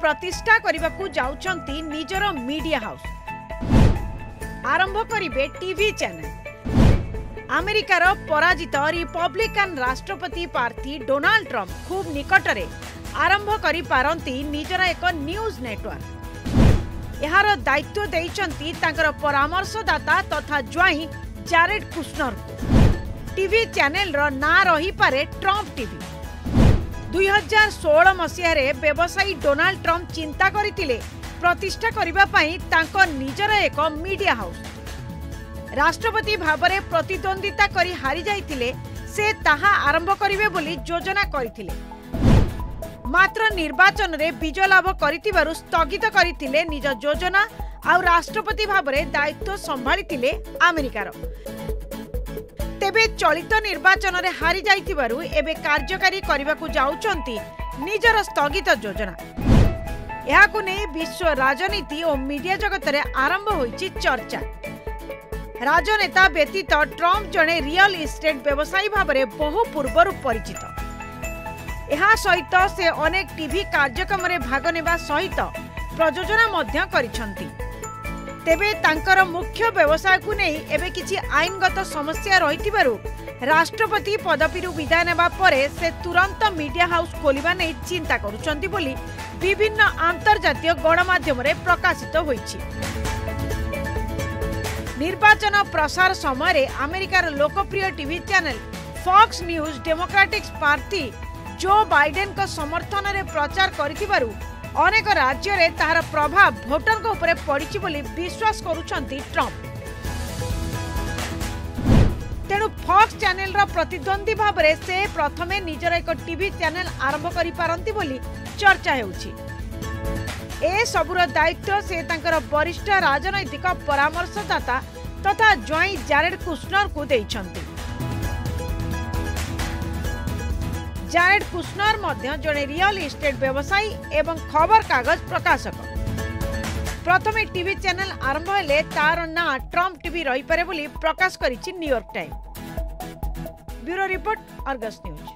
प्रतिष्ठा करने जाउछंती निजर मीडिया हाउस आरंभ करिवे टीवी चैनल। अमेरिकार पराजित रिपब्लिकन राष्ट्रपति प्रार्थी डोनाल्ड ट्रम्प खूब निकटरे आरंभ करि पारंती निजर एक न्यूज नेटवर्क। यार दायित्व देइचंती तांकर परामर्शदाता तथा ज्वाई जारेड कुशनर को। टीवी चैनल रो ना रही पारे ट्रम्प टीवी। 2016 मसीह व्यवसायी डोनाल्ड ट्रम्प चिंता करथिले प्रतिष्ठा करिबा पई तांको निजर एक मीडिया हाउस। राष्ट्रपति भावरे प्रतिद्वंदिता करी हारी जाइथिले से ताहा आरंभ करिवे बोली योजना करथिले, मात्र निर्वाचन रे विजय लाभ करितिबारु स्थगित करथिले निज योजना आ राष्ट्रपति भावरे दायित्व संभाळिथिले अमेरिकार। तेबे चलित निर्वाचन रे हारी जाइतिबारु एबे कार्यकारी करबाकू जाउचंती निजर स्थगित योजना। याकू नै विश्व राजनीति और मीडिया जगत रे आरंभ होईची चर्चा। राजनेता व्यतीत ट्रम्प जणे रियल इस्टेट व्यवसायी भावरे बहु पूर्वरु परिचित। एहा सहित से अनेक टीवी कार्यक्रम रे भाग नेबा सहित प्रयोजना मध्य करिसंती। तेबे तांकर मुख्य व्यवसाय को नहीं एबे किछि आईनगत समस्या रहितिबारु राष्ट्रपति पदवीरु विदाय नेबा परे से तुरंत मीडिया हाउस खोलिबा नै चिंता करूचंती बोली विभिन्न अंतर्जातीय गणमाध्यम रे प्रकाशित होईछि। निर्वाचन प्रसार समय अमेरिकार लोकप्रिय TV channel Fox News Democratic party Joe Biden को समर्थन रे प्रचार करिथिबारु अनेक राज्य रे तार प्रभाव भोटर को ऊपर पड़िछि बोली विश्वास करूछंती ट्रम्प। तेणु फॉक्स चैनल रो प्रतिद्वंदी भाव रे से प्रथमे निजर एक टीवी चैनल आरंभ करि पारंती बोली चर्चा हेउछि। ए सबुर दायित्व से तांकर वरिष्ठ राजनैतिक परामर्शदाता तथा ज्वाई जारेड कुशनर को देइछंती। जारेड कुशनर मध्य जड़े रियल इस्टेट व्यवसायी एवं खबर कागज प्रकाशक। प्रथमे टीवी चैनल आरंभ हेले तार ना ट्रम्प टीवी रही पारे बोली प्रकाश करिछि New York Times. Bureau report, Argus news.